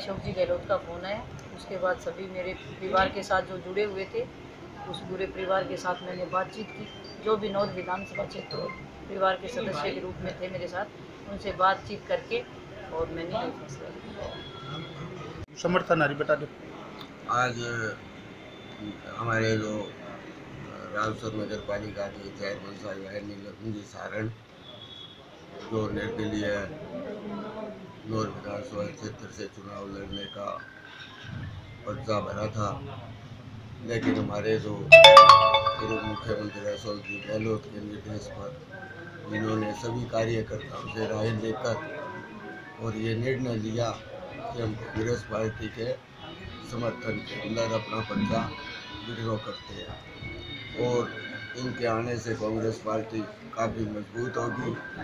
अशोक जी गहलोत का फ़ोन आया। उसके बाद सभी मेरे परिवार के साथ जो जुड़े हुए थे, उस पूरे परिवार के साथ मैंने बातचीत की। जो भी नौर विधानसभा क्षेत्र परिवार के सदस्य के रूप में थे मेरे साथ, उनसे बातचीत करके और मैंने ये फैसला लिया। समर्थन हरी बता दो। आज हमारे जो रामसर नगर पालिका के चेयरमैन साहब है नीलम जी सारण, जो निर्दलीय नौर विधानसभा क्षेत्र से चुनाव लड़ने का पर्चा भरा था, लेकिन हमारे जो पूर्व मुख्यमंत्री अशोक जी गहलोत के निर्देश पर इन्होंने सभी कार्यकर्ताओं से राय लेकर और ये निर्णय लिया कि हम कांग्रेस पार्टी के समर्थन के अंदर अपना पर्चा विड्रॉ करते हैं और इनके आने से कांग्रेस पार्टी काफ़ी मजबूत होगी।